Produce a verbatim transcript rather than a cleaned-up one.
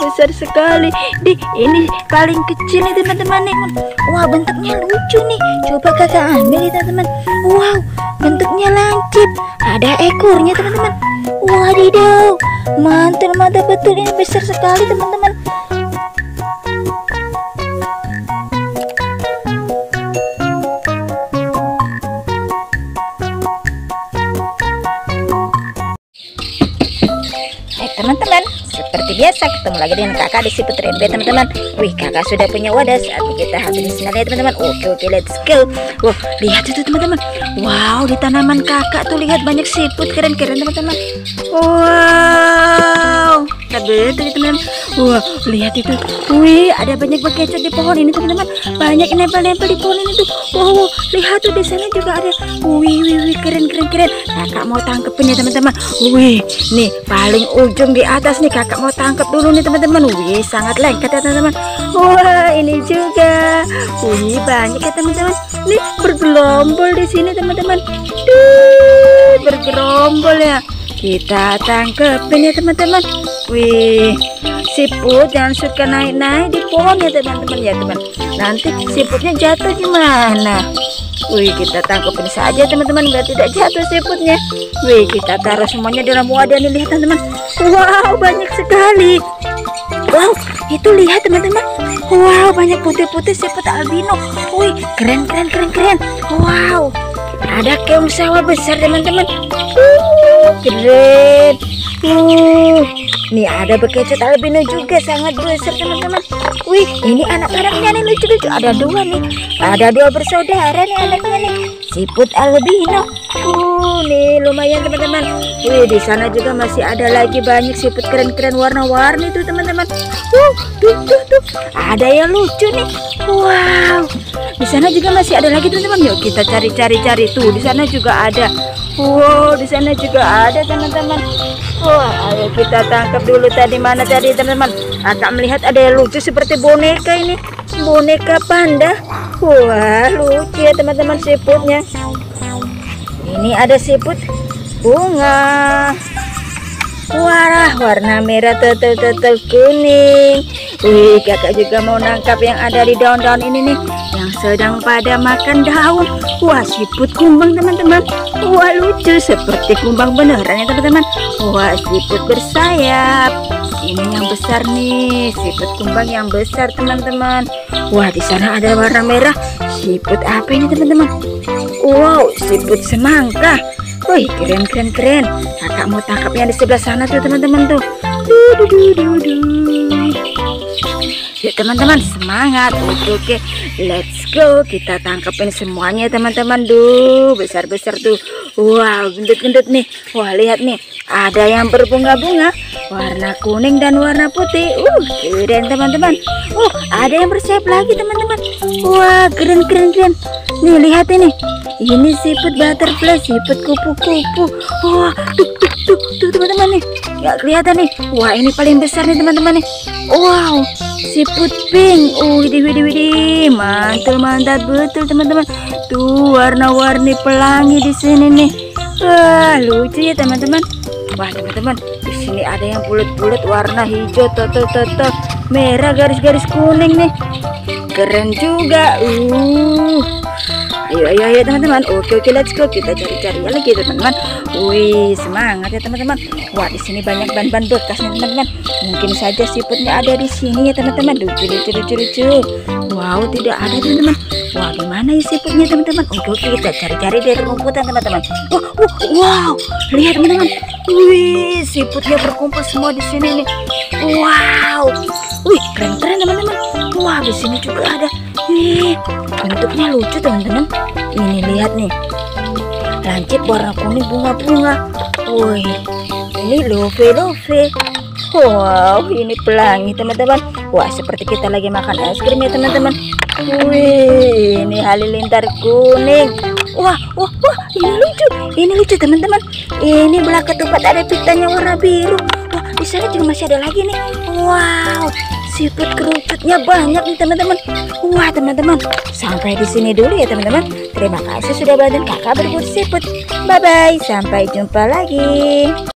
besar sekali. Di ini paling kecil nih teman-teman nih. Wah, bentuknya lucu nih. Coba kakak ambil nih teman-teman. Wow, bentuknya lancip. Ada ekornya teman-teman. Wadidaw, mantul mantap betul, ini besar sekali teman-teman. Hai teman-teman, seperti biasa ketemu lagi dengan kakak di Siput Rainbow teman-teman. Wih, kakak sudah punya wadah, saatnya kita habis ya teman-teman. Oke oke let's go. Wah, lihat itu teman-teman. Wow, di tanaman kakak tuh lihat banyak siput keren-keren teman-teman. Wow, betul teman-teman. Wah, lihat itu. Wih, ada banyak bekecot di pohon ini teman-teman. Banyak nempel-nempel di pohon ini tuh. Wow, lihat tuh di sana juga ada. Wih wih wih, keren keren keren. Kakak mau tangkepin ya teman-teman. Wih, nih paling ujung di atas nih, kakak mau tangkap dulu nih teman-teman. Wih, sangat lengket ya teman-teman. Wah, ini juga. Wih, banyak ya teman-teman. Nih bergerombol di sini teman-teman. Duh, bergerombol ya. Kita tangkepin ya teman-teman. Wih, siput jangan suka naik-naik di pohon ya teman-teman ya teman. Nanti siputnya jatuh gimana? Wih, kita tangkapin saja teman-teman biar tidak jatuh siputnya. Wih, kita taruh semuanya dalam wadah nih, lihat teman-teman. Wow, banyak sekali. Wow, itu lihat teman-teman. Wow, banyak putih-putih siput albino. Wih, keren keren keren keren. Wow, ada keong sawah besar teman-teman. Uh, keren. Uh, nih ada bekecot albino juga sangat besar teman-teman. Wih, ini anak-anaknya nih lucu-lucu. Ada dua nih. Ada dua bersaudara nih anaknya nih. Siput albino. Uh, nih lumayan teman-teman. Wih, di sana juga masih ada lagi banyak siput keren-keren warna-warni tuh teman-teman. Uh, tuh tuh tuh. Ada yang lucu nih. Wow. Di sana juga masih ada lagi teman-teman. Yuk kita cari-cari-cari tuh. Di sana juga ada. Wow, di sana juga ada teman-teman. Wah, ayo kita tangkap dulu. Tadi mana tadi teman-teman? Kakak melihat ada yang lucu seperti boneka ini. Boneka panda. Wah, lucu ya teman-teman siputnya. Ini ada siput bunga. Wah, warna merah tetel-tetel kuning. Wih, kakak juga mau nangkap yang ada di daun-daun ini nih, yang sedang pada makan daun. Wah, siput kumbang teman-teman. Wah, lucu seperti kumbang beneran ya teman-teman. Wah, siput bersayap. Ini yang besar nih, siput kumbang yang besar teman-teman. Wah, di sana ada warna merah. Siput apa ini teman-teman? Wow, siput semangka. Wih, keren keren keren. Kakak mau tangkap yang di sebelah sana tuh teman-teman tuh. Duh, duh, duh, duh, duh. Yuk teman-teman, semangat. Oke oke, let's go. Kita tangkapin semuanya teman-teman. Duh, besar-besar tuh. Wow, gendut-gendut nih. Wah, lihat nih, ada yang berbunga-bunga, warna kuning dan warna putih. Uh, keren teman-teman. Uh, ada yang bersayap lagi teman-teman. Wah, keren keren keren. Nih lihat ini. Ini siput butterfly, siput kupu-kupu. Wah, tuh tuh tuh tuh teman-teman nih. Nggak kelihatan nih. Wah, ini paling besar nih teman-teman nih. Wow, siput pink. Uh, widih widih widih. Mantul mantap betul teman-teman. Tuh warna-warni pelangi di sini nih. Wah, lucu ya teman-teman. Wah, teman-teman, di sini ada yang bulat-bulat warna hijau, total-total merah, garis-garis kuning nih. Keren juga. Uh. Ayo ayo ayo teman-teman. Oke oke let's go. Kita cari-cari lagi teman-teman. Wih, semangat ya teman-teman. Wah, di sini banyak ban-ban bekas nih teman-teman. Mungkin saja siputnya ada di sini ya teman-teman. Lucu lucu lucu lucu. Wow, tidak ada teman-teman. Wah, gimana ya siputnya teman-teman? Oke oke kita cari-cari dari rumputan teman-teman. Wah, wah, wow, lihat teman-teman. Wih, siputnya berkumpul semua di sini nih. Wow. Wih, keren-keren teman-teman. Wah, di sini juga ada. Wih, bentuknya lucu teman-teman. Ini lihat nih, lancip warna kuning bunga-bunga. Wih, ini love-love. Wow, ini pelangi teman-teman. Wah, seperti kita lagi makan es krim ya teman-teman. Wih, ini halilintar kuning. Wah, wah, wah, ini lucu. Ini lucu teman-teman. Ini belah ketupat ada pitanya warna biru. Wah, di sana juga masih ada lagi nih. Wow, siput kerucutnya banyak nih teman-teman. Wah teman-teman, sampai di sini dulu ya teman-teman. Terima kasih sudah bantuin kakak berburu siput. Bye bye, sampai jumpa lagi.